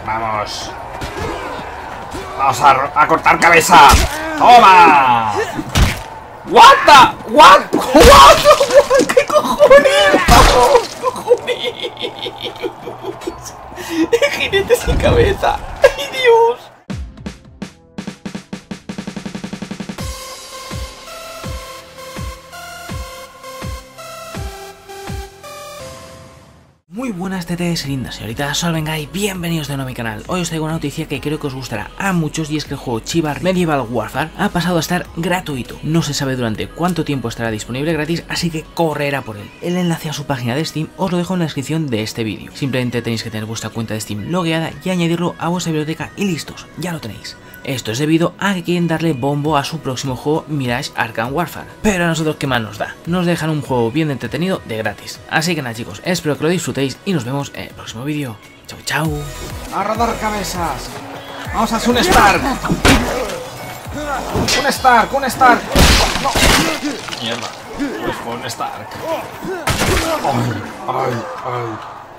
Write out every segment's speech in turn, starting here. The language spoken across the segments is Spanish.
Vamos. Vamos a cortar cabeza. ¡Toma! What the... What? ¿Qué cojones? ¡Cojones! Jinete sin cabeza. ¡Ay, Dios! Muy buenas TTs lindas señoritas, soy Vengai, bienvenidos de nuevo a mi canal. Hoy os traigo una noticia que creo que os gustará a muchos, y es que el juego Chivalry Medieval Warfare ha pasado a estar gratuito. No se sabe durante cuánto tiempo estará disponible gratis, así que correr a por él. El enlace a su página de Steam os lo dejo en la descripción de este vídeo. Simplemente tenéis que tener vuestra cuenta de Steam logueada y añadirlo a vuestra biblioteca y listos, ya lo tenéis. Esto es debido a que quieren darle bombo a su próximo juego Mirage Arkham Warfare. Pero a nosotros, ¿qué más nos da? Nos dejan un juego bien entretenido de gratis. Así que nada, chicos, espero que lo disfrutéis y nos vemos en el próximo vídeo. Chau, chau. A rodar cabezas. Vamos a hacer un Stark. Un Stark. No. Mierda. Pues fue un Stark. Ay.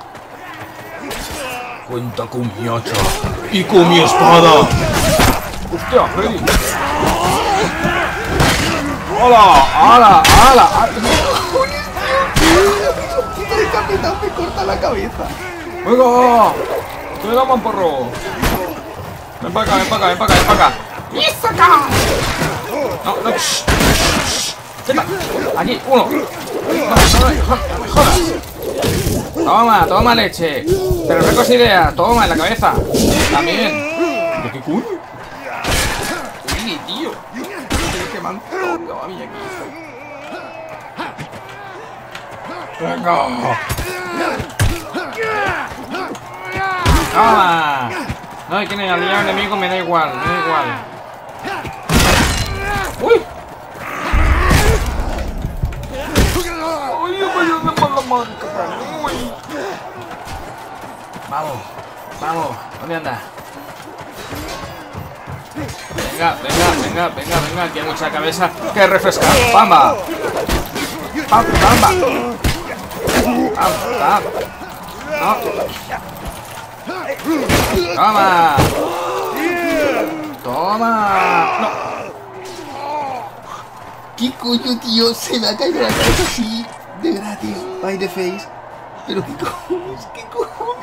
Cuenta con mi hacha y con mi espada. Hostia, Freddy. ¡Hala! El capitán me corta la cabeza. ¡Venga! ¡Te da mamporro! Ven para acá. ¡Y saca! No. Shh. Aquí, uno. No me jodas. Toma leche. Pero recos idea. Toma, en la cabeza. También. ¿De qué cool? Uy, tío. Que me han tocado a mí aquí. Venga. Toma. No, hay que ni al enemigo, me da igual. Uy. Vamos, ¿dónde anda? Venga, que hay mucha cabeza que refrescar. ¡Pamba! No. Toma. No. ¿Qué coño, tío? Se me ha caído la cabeza así, de gratis, by the face. Pero ¿qué cojones?